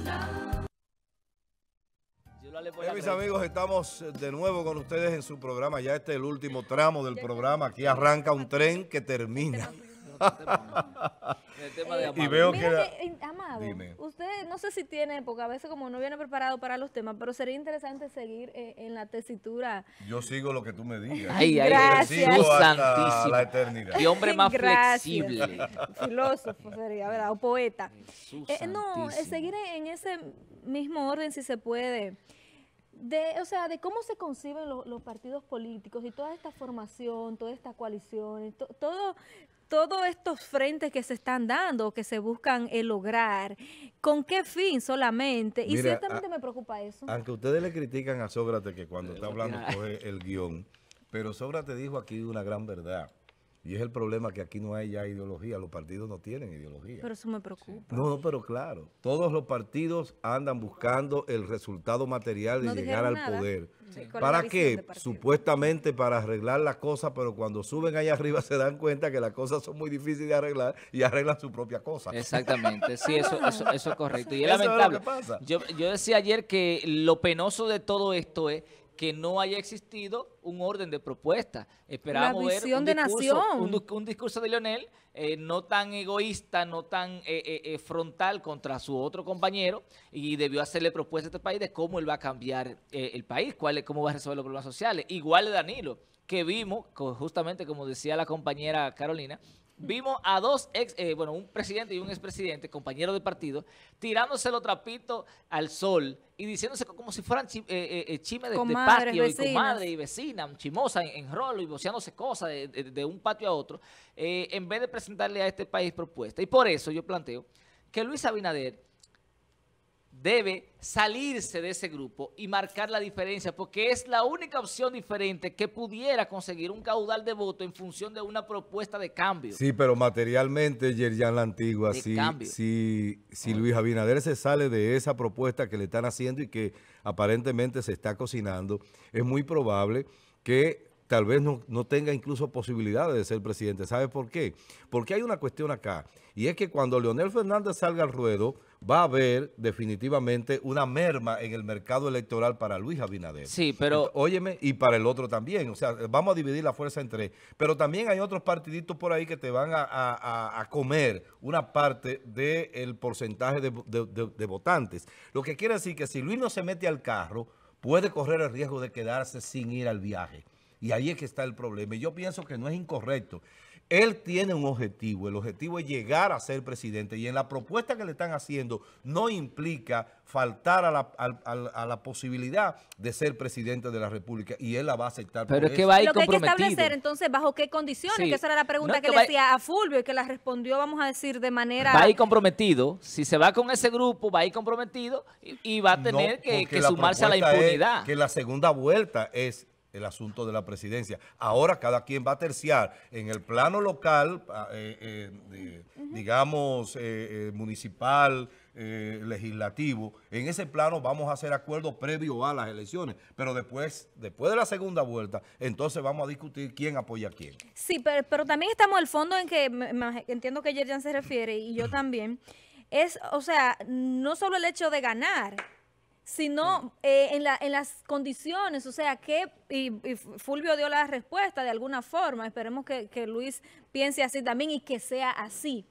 Mis amigos, estamos de nuevo con ustedes en su programa. Ya este es el último tramo del programa. Aquí arranca un tren que termina. Y veo que Amado, dime. Usted no sé si tiene, porque a veces como no viene preparado para los temas, pero sería interesante seguir en la tesitura. Yo sigo lo que tú me digas. Gracias. Sigo hasta la eternidad. Y hombre más flexible. Filósofo sería, ¿verdad? O poeta. No, seguir en ese mismo orden si se puede. O sea, de cómo se conciben los partidos políticos y toda esta formación, toda esta coalición, todos estos frentes que se están dando, que se buscan lograr, ¿con qué fin solamente? Y mira, ciertamente me preocupa eso. Aunque ustedes le critican a Sócrates que cuando está hablando coge el guión, pero Sócrates dijo aquí una gran verdad. Y es el problema que aquí no hay ya ideología, los partidos no tienen ideología. Pero eso me preocupa. No, pero claro, todos los partidos andan buscando el resultado material de llegar al poder. Sí. ¿Para qué? Supuestamente para arreglar las cosas, pero cuando suben allá arriba se dan cuenta que las cosas son muy difíciles de arreglar y arreglan su propia cosa. Exactamente, sí, eso es correcto. Y es lamentable. Yo decía ayer que lo penoso de todo esto es que no haya existido un orden de propuesta. Esperábamos ver un discurso de Leonel no tan egoísta, no tan frontal contra su otro compañero, y debió hacerle propuesta a este país de cómo él va a cambiar el país, cómo va a resolver los problemas sociales. Igual de Danilo, que vimos, justamente como decía la compañera Carolina, vimos a dos un presidente y un expresidente, compañeros de partido, tirándose los trapitos al sol y diciéndose como si fueran chismes de patio y comadre y vecina, chimosa en rolo y voceándose cosas de un patio a otro, en vez de presentarle a este país propuestas. Y por eso yo planteo que Luis Abinader debe salirse de ese grupo y marcar la diferencia, porque es la única opción diferente que pudiera conseguir un caudal de voto en función de una propuesta de cambio. Sí, pero materialmente, Yerjan La Antigua, si Luis Abinader se sale de esa propuesta que le están haciendo y que aparentemente se está cocinando, es muy probable que tal vez no tenga incluso posibilidades de ser presidente. ¿Sabe por qué? Porque hay una cuestión acá, y es que cuando Leonel Fernández salga al ruedo, va a haber definitivamente una merma en el mercado electoral para Luis Abinader. Sí, pero... Entonces, óyeme, y para el otro también. O sea, vamos a dividir la fuerza en tres. Pero también hay otros partiditos por ahí que te van a comer una parte del porcentaje de votantes. Lo que quiere decir que si Luis no se mete al carro, puede correr el riesgo de quedarse sin ir al viaje. Y ahí es que está el problema. Y yo pienso que no es incorrecto. Él tiene un objetivo. El objetivo es llegar a ser presidente. Y en la propuesta que le están haciendo no implica faltar a la posibilidad de ser presidente de la República. Y él la va a aceptar. Pero es que va a ir lo que hay que comprometido. establecer entonces bajo qué condiciones. Sí. Que esa era la pregunta que le decía a Fulvio y que la respondió, vamos a decir, de manera... Va a ir comprometido. Si se va con ese grupo, va a ir comprometido y va a tener que sumarse a la impunidad. Es que la segunda vuelta es el asunto de la presidencia. Ahora cada quien va a terciar en el plano local, digamos, municipal, legislativo. En ese plano vamos a hacer acuerdos previos a las elecciones, pero después de la segunda vuelta, entonces vamos a discutir quién apoya a quién. Sí, pero también estamos al fondo en que, entiendo que Yerjan se refiere, y yo también, o sea, no solo el hecho de ganar, sino en las condiciones, o sea, y Fulvio dio la respuesta de alguna forma, esperemos que Luis piense así también y que sea así.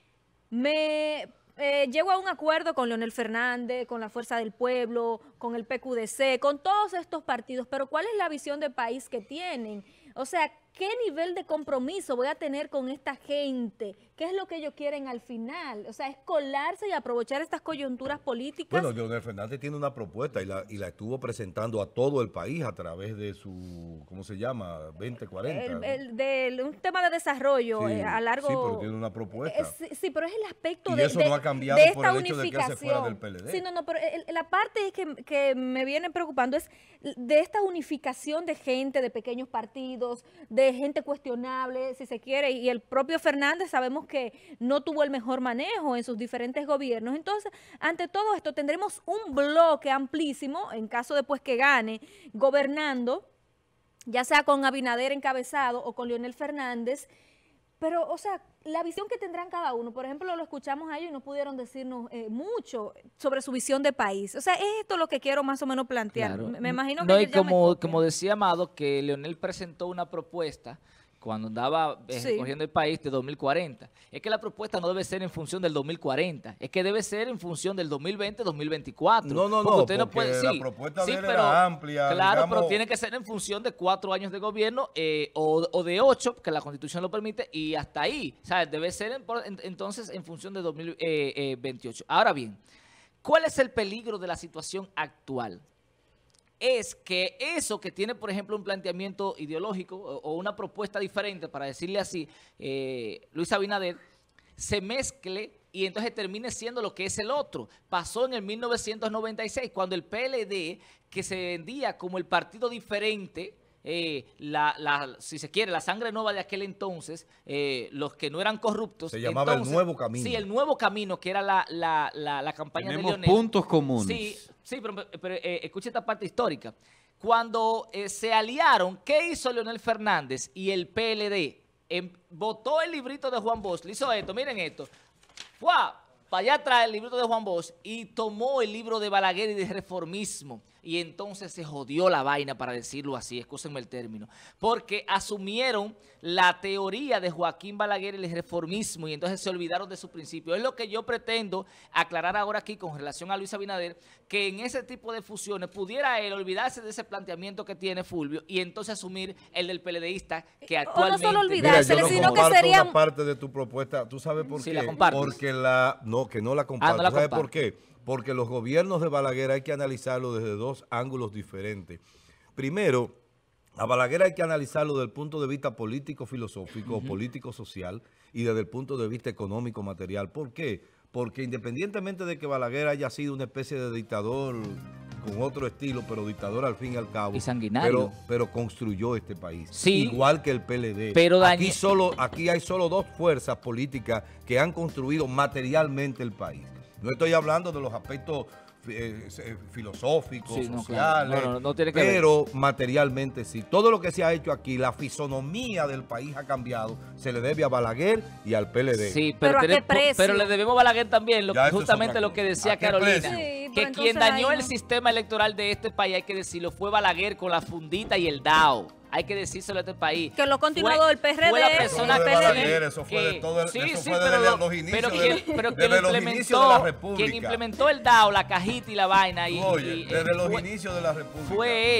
Llego a un acuerdo con Leonel Fernández, con la Fuerza del Pueblo, con el PQDC, con todos estos partidos, pero ¿cuál es la visión de país que tienen? O sea, ¿qué nivel de compromiso voy a tener con esta gente? ¿Qué es lo que ellos quieren al final? O sea, es colarse y aprovechar estas coyunturas políticas. Bueno, Leonel Fernández tiene una propuesta y la estuvo presentando a todo el país a través de su, ¿cómo se llama? 2040. Un tema de desarrollo a largo... Sí, pero tiene una propuesta. Sí, pero es el aspecto y eso no ha cambiado de esta por el hecho unificación. de que él se fuera del PLD. Sí, no, pero la parte que me viene preocupando es de esta unificación de gente, de pequeños partidos, de gente cuestionable, si se quiere, y el propio Fernández sabemos que no tuvo el mejor manejo en sus diferentes gobiernos. Entonces, ante todo esto, tendremos un bloque amplísimo, en caso de pues que gane, gobernando, ya sea con Abinader encabezado o con Leonel Fernández, Pero, o sea, la visión que tendrán cada uno, por ejemplo, lo escuchamos a ellos y no pudieron decirnos mucho sobre su visión de país. O sea, es esto lo que quiero más o menos plantear. Claro. Me imagino no, que y como decía Amado, que Leonel presentó una propuesta cuando andaba cogiendo el país de 2040. Es que la propuesta no debe ser en función del 2040, es que debe ser en función del 2020-2024. No, porque no, porque sí, la propuesta de él era amplia. Claro, digamos, pero tiene que ser en función de 4 años de gobierno o de 8, que la Constitución lo permite, y hasta ahí. O sea, debe ser entonces en función de 2028. Ahora bien, ¿cuál es el peligro de la situación actual? Es que eso que tiene, por ejemplo, un planteamiento ideológico o una propuesta diferente, para decirle así, Luis Abinader, se mezcle y entonces termine siendo lo que es el otro. Pasó en el 1996, cuando el PLD, que se vendía como el partido diferente, si se quiere, la sangre nueva de aquel entonces, los que no eran corruptos. Se llamaba el Nuevo Camino. Sí, el Nuevo Camino, que era la campaña de Leonel. Tenemos puntos comunes. Sí, pero escuche esta parte histórica. Cuando se aliaron, ¿qué hizo Leonel Fernández y el PLD? Votó el librito de Juan Bosch, le hizo esto, miren esto. ¡Fua! Para allá atrás el librito de Juan Bosch y tomó el libro de Balaguer y de reformismo. Y entonces se jodió la vaina, para decirlo así, excúsenme el término, porque asumieron la teoría de Joaquín Balaguer y el reformismo y entonces se olvidaron de su principio. Es lo que yo pretendo aclarar ahora aquí con relación a Luis Abinader, que en ese tipo de fusiones pudiera él olvidarse de ese planteamiento que tiene Fulvio y entonces asumir el del PLDista que actualmente... O no solo olvidarse, mira, sino que sería... una parte de tu propuesta. ¿Tú sabes por qué? La compartes. Porque no la comparto. no la ¿Sabes comparto. por qué? Porque los gobiernos de Balaguer hay que analizarlo desde dos ángulos diferentes. Primero, a Balaguer hay que analizarlo desde el punto de vista político-filosófico, político-social y desde el punto de vista económico-material. ¿Por qué? Porque independientemente de que Balaguer haya sido una especie de dictador con otro estilo, pero dictador al fin y al cabo. Y sanguinario. Pero construyó este país. Sí. Igual que el PLD. Pero aquí hay solo dos fuerzas políticas que han construido materialmente el país. No estoy hablando de los aspectos filosóficos, sociales, claro. No tiene que pero materialmente sí. Todo lo que se ha hecho aquí, la fisonomía del país ha cambiado, se le debe a Balaguer y al PLD. Sí, ¿Pero a qué precio? Pero le debemos a Balaguer también, es justamente lo que decía Carolina, Sí, que quien dañó el sistema electoral de este país, hay que decirlo, fue Balaguer con la fundita y el DAO. Hay que decírselo a este país. Que lo continuado del PRD. Fue la persona Eso fue de que Balaguer, eso fue de todo sí, eso sí, fue pero desde los inicios, pero los inicios de la República. quien implementó el DAO, la cajita y la vaina. Oye, desde los inicios de la República. Fue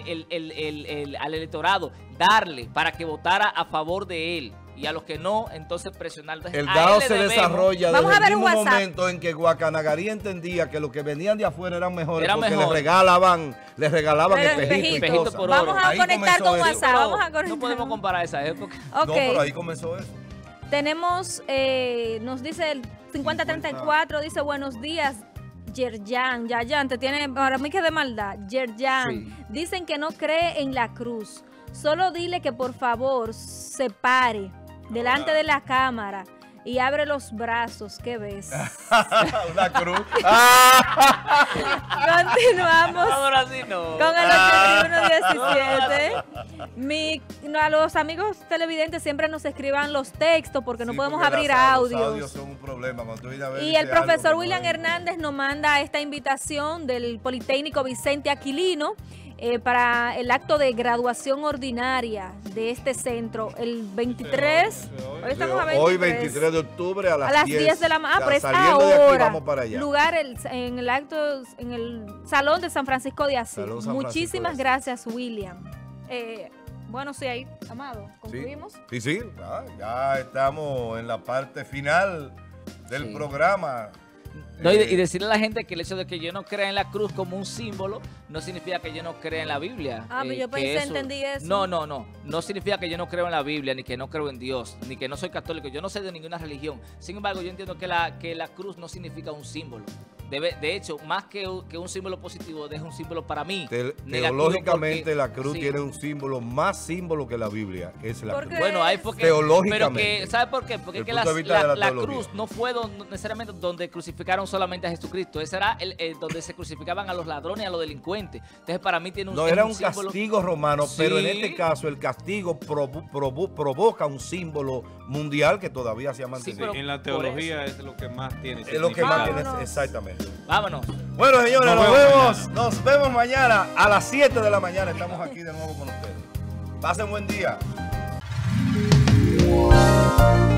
él, al electorado, darle para que votara a favor de él. Y a los que no, entonces presionarlo. El DAO se desarrolla Vamos desde a el ver un mismo WhatsApp. momento en que Guacanagarí entendía que los que venían de afuera eran mejores porque les regalaban espejitos y Espejito cosas. por Vamos oro. a Ahí conectar comenzó con eso. WhatsApp. Vamos a conectar. No podemos comparar esa época. Ok. No, pero ahí comenzó eso. Tenemos, nos dice el 5034, dice buenos días, Yerjan. Yayan, te tiene, para mí que de maldad. Yerjan, Sí. dicen que no cree en la cruz. Solo dile que por favor se pare delante de la cámara y abre los brazos. ¿Qué ves? Una cruz. Continuamos. Ahora sí no. Con el 8117. A los amigos televidentes siempre nos escriban los textos porque no Sí, podemos porque abrir los audios. audios son un problema. Cuando tú vienes a ver, Y el dice algo profesor que no William es. Hernández nos manda esta invitación del Politécnico Vicente Aquilino para el acto de graduación ordinaria de este centro el 23. Hoy estamos a 23. Hoy 23 de octubre a las 10 de la mañana. Ya, Pero es saliendo de aquí, ahora. vamos para allá. Lugar en el acto, en el Salón de San Francisco de Asís. Salón San Francisco Muchísimas de Asís. gracias, William. Bueno, sí, ahí, Amado, concluimos. Sí, ya estamos en la parte final del Sí. programa. No, y decirle a la gente que el hecho de que yo no crea en la cruz como un símbolo no significa que yo no crea en la Biblia. Pero yo que pensé, entendí eso. No significa que yo no creo en la Biblia, ni que no creo en Dios, ni que no soy católico. Yo no soy de ninguna religión. Sin embargo, yo entiendo que la cruz no significa un símbolo. De hecho, más que un símbolo positivo, es un símbolo para mí. Teológicamente la cruz tiene un símbolo, más símbolo que la Biblia, es la cruz. Bueno, ahí porque... Teológicamente. ¿Sabe por qué? Porque que la cruz no fue necesariamente donde crucificaron solamente a Jesucristo. Ese era donde se crucificaban a los ladrones y a los delincuentes. Entonces, para mí tiene un símbolo. No, era un castigo romano, pero en este caso el castigo provoca un símbolo mundial que todavía se ha mantenido. En la teología es lo que más tiene. Es lo que más tiene, exactamente. Vámonos. Bueno, señores, nos vemos mañana a las 7 de la mañana. Estamos aquí de nuevo con ustedes. Pasen buen día.